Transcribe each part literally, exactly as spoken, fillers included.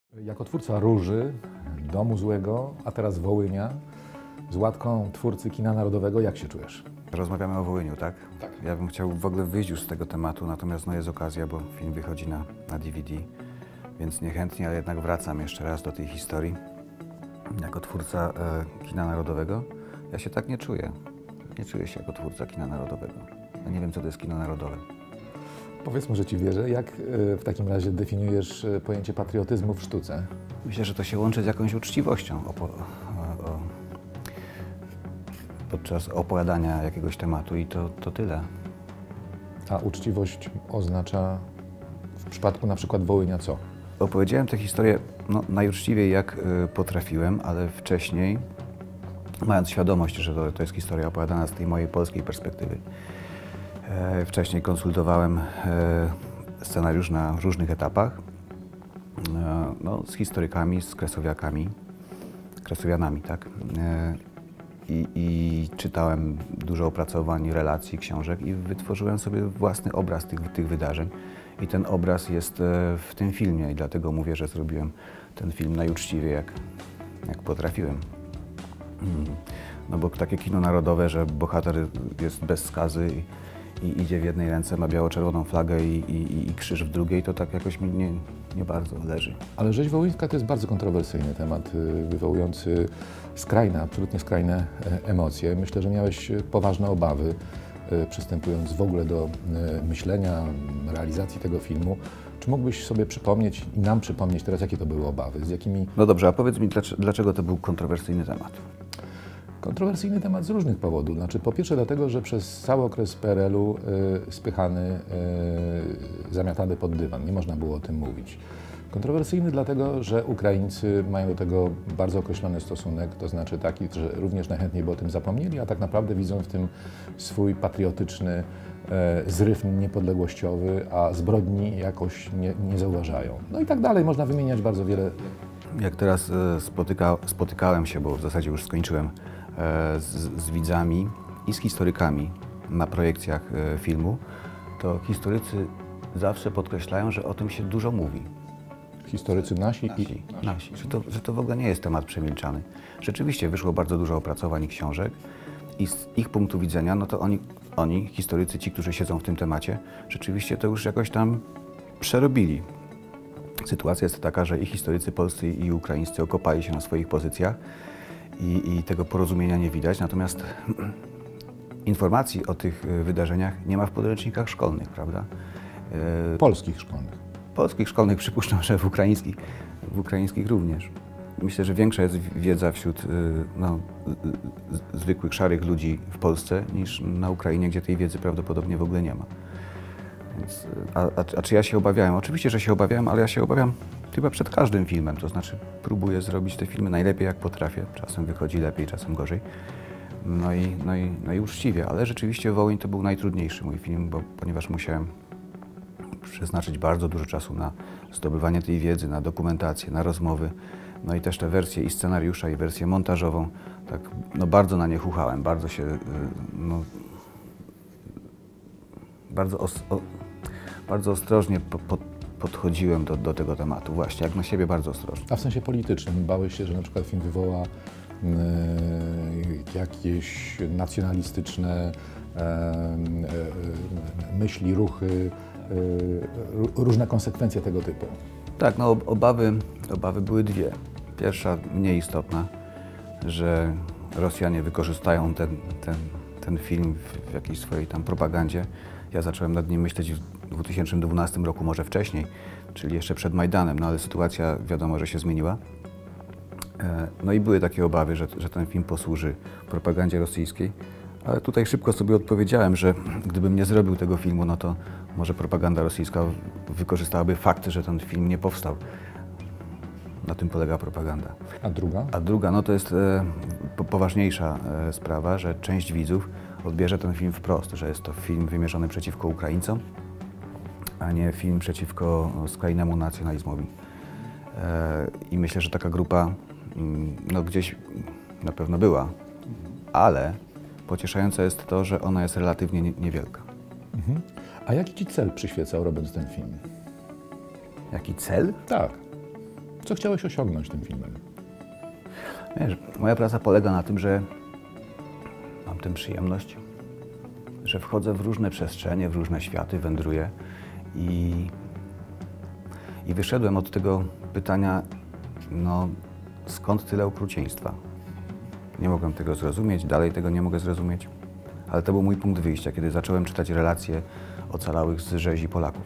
Jako twórca Róży, Domu Złego, a teraz Wołynia, z łatką twórcy kina narodowego, jak się czujesz? Rozmawiamy o Wołyniu, tak? Tak. Ja bym chciał w ogóle wyjść już z tego tematu, natomiast no jest okazja, bo film wychodzi na, na D V D, więc niechętnie, ale jednak wracam jeszcze raz do tej historii. Jako twórca e, kina narodowego, ja się tak nie czuję. Nie czuję się jako twórca kina narodowego. Ja nie wiem, co to jest kino narodowe. Powiedz, może ci wierzę, jak w takim razie definiujesz pojęcie patriotyzmu w sztuce? Myślę, że to się łączy z jakąś uczciwością opo o, o, podczas opowiadania jakiegoś tematu i to, to tyle. A uczciwość oznacza w przypadku na przykład Wołynia co? Opowiedziałem tę historię no, najuczciwiej jak y, potrafiłem, ale wcześniej, mając świadomość, że to, to jest historia opowiadana z tej mojej polskiej perspektywy, e, wcześniej konsultowałem e, scenariusz na różnych etapach e, no, z historykami, z kresowiakami, kresowianami, tak? E, i, I czytałem dużo opracowań, relacji, książek i wytworzyłem sobie własny obraz tych, tych wydarzeń. I ten obraz jest w tym filmie i dlatego mówię, że zrobiłem ten film najuczciwiej, jak, jak potrafiłem. No bo takie kino narodowe, że bohater jest bez skazy i, i idzie w jednej ręce, ma biało-czerwoną flagę i, i, i krzyż w drugiej, to tak jakoś mi nie, nie bardzo leży. Ale rzeź wołyńska to jest bardzo kontrowersyjny temat, wywołujący skrajne, absolutnie skrajne emocje. Myślę, że miałeś poważne obawy, przystępując w ogóle do myślenia, realizacji tego filmu. Czy mógłbyś sobie przypomnieć i nam przypomnieć teraz, jakie to były obawy, z jakimi... No dobrze, a powiedz mi, dlaczego to był kontrowersyjny temat? Kontrowersyjny temat z różnych powodów. Znaczy, po pierwsze dlatego, że przez cały okres P R L-u y, spychany, y, zamiatany pod dywan. Nie można było o tym mówić. Kontrowersyjny dlatego, że Ukraińcy mają do tego bardzo określony stosunek, to znaczy taki, że również najchętniej by o tym zapomnieli, a tak naprawdę widzą w tym swój patriotyczny e, zryw niepodległościowy, a zbrodni jakoś nie, nie zauważają. No i tak dalej, można wymieniać bardzo wiele. Jak teraz e, spotyka, spotykałem się, bo w zasadzie już skończyłem, e, z, z widzami i z historykami na projekcjach e, filmu, to historycy zawsze podkreślają, że o tym się dużo mówi. Historycy nasi, Nasi, i... nasi. Że, to, że to w ogóle nie jest temat przemilczany. Rzeczywiście wyszło bardzo dużo opracowań i książek i z ich punktu widzenia, no to oni, oni, historycy, ci, którzy siedzą w tym temacie, rzeczywiście to już jakoś tam przerobili. Sytuacja jest taka, że i historycy polscy i ukraińscy okopali się na swoich pozycjach i, i tego porozumienia nie widać, natomiast informacji o tych wydarzeniach nie ma w podręcznikach szkolnych, prawda? Polskich szkolnych. Polskich szkolnych przypuszczam, że w ukraińskich, w ukraińskich również. Myślę, że większa jest wiedza wśród no, zwykłych, szarych ludzi w Polsce niż na Ukrainie, gdzie tej wiedzy prawdopodobnie w ogóle nie ma. Więc, a, a, a czy ja się obawiałem? Oczywiście, że się obawiałem, ale ja się obawiam chyba przed każdym filmem. To znaczy próbuję zrobić te filmy najlepiej jak potrafię. Czasem wychodzi lepiej, czasem gorzej. No i, no i, no i uczciwie, ale rzeczywiście Wołyń to był najtrudniejszy mój film, bo, ponieważ musiałem przeznaczyć bardzo dużo czasu na zdobywanie tej wiedzy, na dokumentację, na rozmowy. No i też te wersje i scenariusza, i wersję montażową, tak no bardzo na nie chuchałem, bardzo się, no, bardzo, os, o, bardzo ostrożnie po, po, podchodziłem do, do tego tematu, właśnie, jak na siebie bardzo ostrożnie. A w sensie politycznym bałeś się, że na przykład film wywoła y, jakieś nacjonalistyczne y, y, myśli, ruchy, różne konsekwencje tego typu? Tak, no obawy, obawy były dwie. Pierwsza, mniej istotna, że Rosjanie wykorzystają ten, ten, ten film w jakiejś swojej tam propagandzie. Ja zacząłem nad nim myśleć w dwa tysiące dwunastym roku, może wcześniej, czyli jeszcze przed Majdanem, no ale sytuacja wiadomo, że się zmieniła. No i były takie obawy, że, że ten film posłuży propagandzie rosyjskiej. Ale tutaj szybko sobie odpowiedziałem, że gdybym nie zrobił tego filmu, no to może propaganda rosyjska wykorzystałaby fakt, że ten film nie powstał. Na tym polega propaganda. A druga? A druga, no to jest e, poważniejsza e, sprawa, że część widzów odbierze ten film wprost, że jest to film wymierzony przeciwko Ukraińcom, a nie film przeciwko skrajnemu nacjonalizmowi. E, I myślę, że taka grupa mm, no, gdzieś na pewno była, ale pocieszające jest to, że ona jest relatywnie niewielka. Mhm. A jaki ci cel przyświecał, robiąc ten film? Jaki cel? Tak. Co chciałeś osiągnąć tym filmem? Wiesz, moja praca polega na tym, że mam tę przyjemność, że wchodzę w różne przestrzenie, w różne światy, wędruję i, i wyszedłem od tego pytania, no skąd tyle okrucieństwa? Nie mogłem tego zrozumieć, dalej tego nie mogę zrozumieć, ale to był mój punkt wyjścia, kiedy zacząłem czytać relacje ocalałych z rzezi Polaków.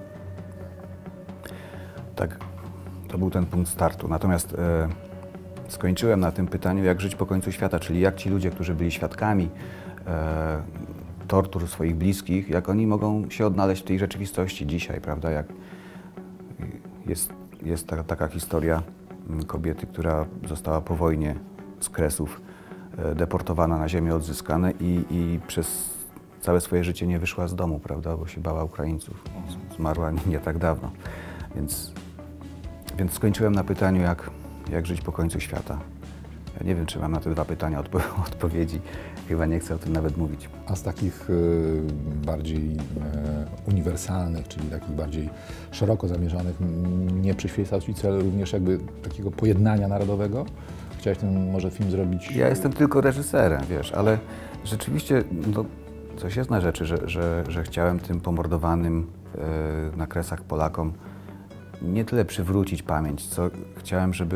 Tak, to był ten punkt startu. Natomiast e, skończyłem na tym pytaniu, jak żyć po końcu świata, czyli jak ci ludzie, którzy byli świadkami e, tortur swoich bliskich, jak oni mogą się odnaleźć w tej rzeczywistości dzisiaj, prawda? Jak jest, jest ta, taka historia kobiety, która została po wojnie z Kresów e, deportowana na ziemię odzyskane i, i przez całe swoje życie nie wyszła z domu, prawda? Bo się bała Ukraińców. Zmarła nie, nie tak dawno. Więc, więc skończyłem na pytaniu, jak, jak żyć po końcu świata. Ja nie wiem, czy mam na te dwa pytania odpo odpowiedzi. Chyba nie chcę o tym nawet mówić. A z takich y, bardziej y, uniwersalnych, czyli takich bardziej szeroko zamierzonych, nie przyświecał Ci cel również jakby takiego pojednania narodowego? Chciałeś ten może film zrobić? Ja jestem tylko reżyserem, wiesz, ale rzeczywiście no, coś jest na rzeczy, że, że, że chciałem tym pomordowanym y, na Kresach Polakom nie tyle przywrócić pamięć, co chciałem, żeby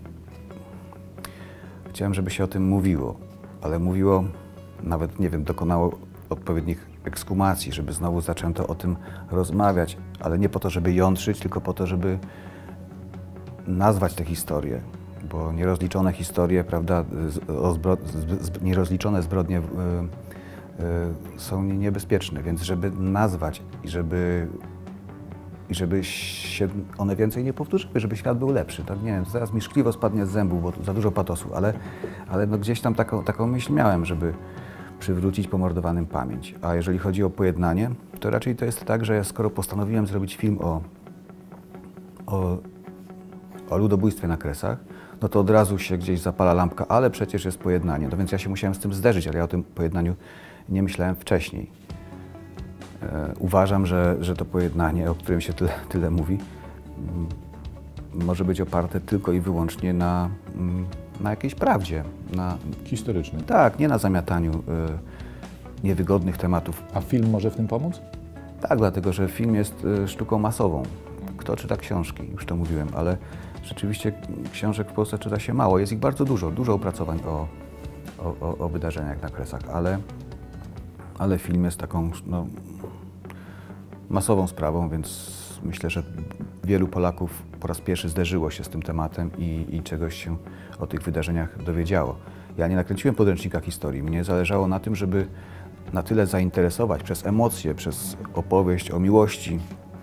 chciałem, żeby się o tym mówiło, ale mówiło, nawet nie wiem, dokonało odpowiednich ekshumacji, żeby znowu zaczęto o tym rozmawiać, ale nie po to, żeby jątrzyć, tylko po to, żeby nazwać te historie, bo nierozliczone historie, prawda, nierozliczone zbrodnie y, y, są niebezpieczne, więc żeby nazwać i żeby i żeby się one więcej nie powtórzyły, żeby świat był lepszy. Tak, nie wiem, zaraz mi szkliwo spadnie z zębów, bo za dużo patosu, ale, ale no gdzieś tam taką, taką myśl miałem, żeby przywrócić pomordowanym pamięć. A jeżeli chodzi o pojednanie, to raczej to jest tak, że skoro postanowiłem zrobić film o, o, o ludobójstwie na Kresach, no to od razu się gdzieś zapala lampka, ale przecież jest pojednanie. No więc ja się musiałem z tym zderzyć, ale ja o tym pojednaniu nie myślałem wcześniej. E, uważam, że, że to pojednanie, o którym się tyle, tyle mówi, m, może być oparte tylko i wyłącznie na, m, na jakiejś prawdzie. Na, Historyczny. tak, nie na zamiataniu e, niewygodnych tematów. A film może w tym pomóc? Tak, dlatego że film jest e, sztuką masową. Kto czyta książki, już to mówiłem, ale rzeczywiście książek w Polsce czyta się mało. Jest ich bardzo dużo, dużo opracowań o, o, o wydarzeniach na Kresach, ale, ale film jest taką no, masową sprawą, więc myślę, że wielu Polaków po raz pierwszy zderzyło się z tym tematem i, i czegoś się o tych wydarzeniach dowiedziało. Ja nie nakręciłem podręcznika historii. Mnie zależało na tym, żeby na tyle zainteresować przez emocje, przez opowieść o miłości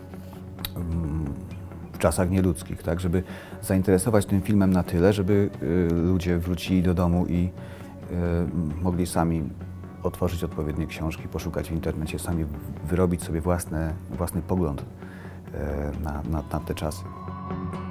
w czasach nieludzkich, tak, żeby zainteresować tym filmem na tyle, żeby y, ludzie wrócili do domu i y, mogli sami otworzyć odpowiednie książki, poszukać w internecie, sami wyrobić sobie własne, własny pogląd y, na, na, na te czasy.